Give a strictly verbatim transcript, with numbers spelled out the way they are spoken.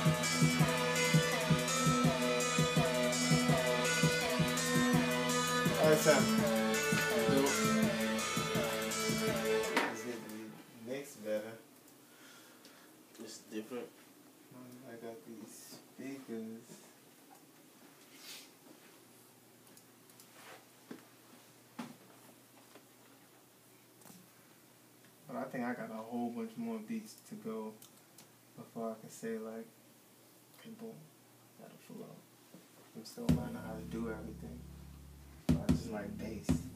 Alright, Sam. Let's get the mix better. It's different. I got these speakers. But I think I got a whole bunch more beats to go before I can say like, okay, boom, that'll flow. I'm still learning how to do everything. So I just like bass.